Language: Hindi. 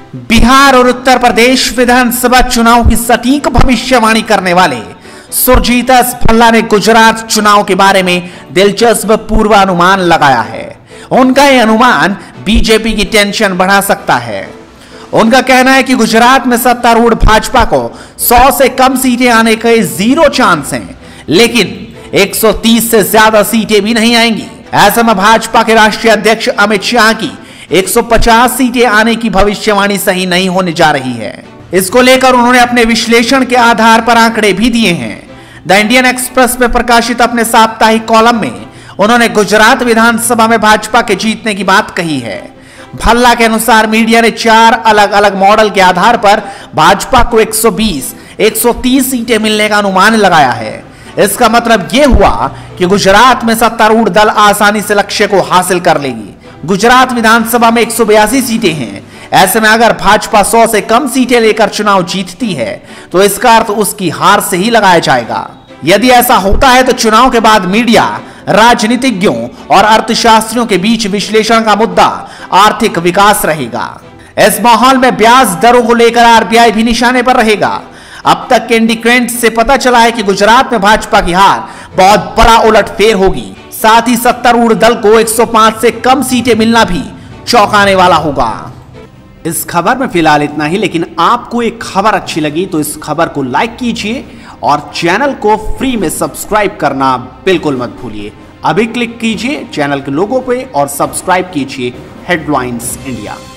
बिहार और उत्तर प्रदेश विधानसभा चुनाव की सटीक भविष्यवाणी करने वाले सुरजीत एस भल्ला ने गुजरात चुनाव के बारे में दिलचस्प पूर्वानुमान लगाया है। उनका यह अनुमान बीजेपी की टेंशन बढ़ा सकता है। उनका कहना है कि गुजरात में सत्तारूढ़ भाजपा को 100 से कम सीटें आने के 0 चांस हैं, लेकिन 130 से ज्यादा सीटें भी नहीं आएंगी। ऐसे में भाजपा के राष्ट्रीय अध्यक्ष अमित शाह की 150 सीटें आने की भविष्यवाणी सही नहीं होने जा रही है। इसको लेकर उन्होंने अपने विश्लेषण के आधार पर आंकड़े भी दिए हैं। द इंडियन एक्सप्रेस में प्रकाशित अपने साप्ताहिक कॉलम में उन्होंने गुजरात विधानसभा में भाजपा के जीतने की बात कही है। भल्ला के अनुसार मीडिया ने 4 अलग अलग मॉडल के आधार पर भाजपा को 120, 130 सीटें मिलने का अनुमान लगाया है। इसका मतलब यह हुआ कि गुजरात में सत्तारूढ़ दल आसानी से लक्ष्य को हासिल कर लेगी। गुजरात विधानसभा में 182 सीटें हैं। ऐसे में अगर भाजपा 100 से कम सीटें लेकर चुनाव जीतती है तो इसका अर्थ उसकी हार से ही लगाया जाएगा। यदि ऐसा होता है तो चुनाव के बाद मीडिया, राजनीतिज्ञों और अर्थशास्त्रियों के बीच विश्लेषण का मुद्दा आर्थिक विकास रहेगा। इस माहौल में ब्याज दरों को लेकर आरबीआई भी निशाने पर रहेगा। अब तक के इंडिकेंट से पता चला है कि गुजरात में भाजपा की हार बहुत बड़ा उलटफेर होगी। साथ ही सत्तारूढ़ दल को 105 से कम सीटें मिलना भी चौंकाने वाला होगा। इस खबर में फिलहाल इतना ही, लेकिन आपको एक खबर अच्छी लगी तो इस खबर को लाइक कीजिए और चैनल को फ्री में सब्सक्राइब करना बिल्कुल मत भूलिए। अभी क्लिक कीजिए चैनल के लोगो पे और सब्सक्राइब कीजिए हेडलाइंस इंडिया।